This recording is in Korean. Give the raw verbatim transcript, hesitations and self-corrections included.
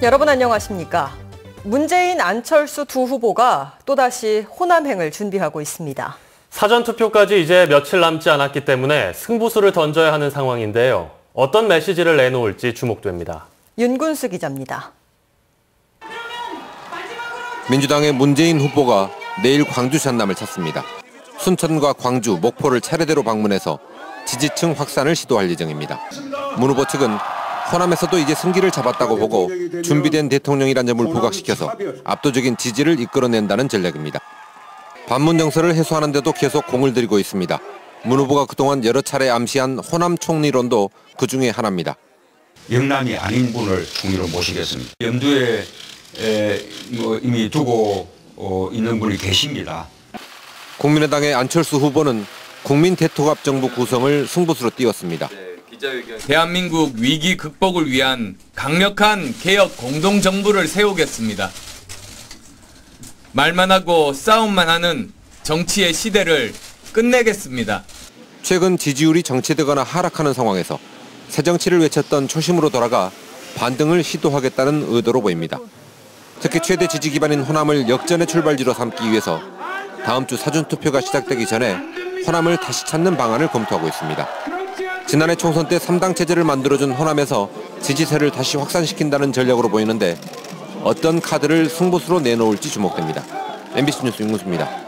여러분 안녕하십니까? 문재인, 안철수 두 후보가 또다시 호남행을 준비하고 있습니다. 사전투표까지 이제 며칠 남지 않았기 때문에 승부수를 던져야 하는 상황인데요. 어떤 메시지를 내놓을지 주목됩니다. 윤군수 기자입니다. 민주당의 문재인 후보가 내일 광주 전남을 찾습니다. 순천과 광주, 목포를 차례대로 방문해서 지지층 확산을 시도할 예정입니다. 문 후보 측은 호남에서도 이제 승기를 잡았다고 보고 준비된 대통령이란 점을 부각시켜서 압도적인 지지를 이끌어낸다는 전략입니다. 반문 정서를 해소하는 데도 계속 공을 들이고 있습니다. 문 후보가 그동안 여러 차례 암시한 호남 총리론도 그중에 하나입니다. 영남이 아닌 분을 총리로 모시겠습니다. 염두에 에, 뭐 이미 두고 어, 있는 분이 계십니다. 국민의당의 안철수 후보는 국민 대통합 정부 구성을 승부수로 띄웠습니다. 대한민국 위기 극복을 위한 강력한 개혁 공동정부를 세우겠습니다. 말만 하고 싸움만 하는 정치의 시대를 끝내겠습니다. 최근 지지율이 정체되거나 하락하는 상황에서 새정치를 외쳤던 초심으로 돌아가 반등을 시도하겠다는 의도로 보입니다. 특히 최대 지지 기반인 호남을 역전의 출발지로 삼기 위해서 다음 주 사전투표가 시작되기 전에 호남을 다시 찾는 방안을 검토하고 있습니다. 지난해 총선 때 삼 당 체제를 만들어준 호남에서 지지세를 다시 확산시킨다는 전략으로 보이는데 어떤 카드를 승부수로 내놓을지 주목됩니다. 엠비씨 뉴스 윤군수입니다.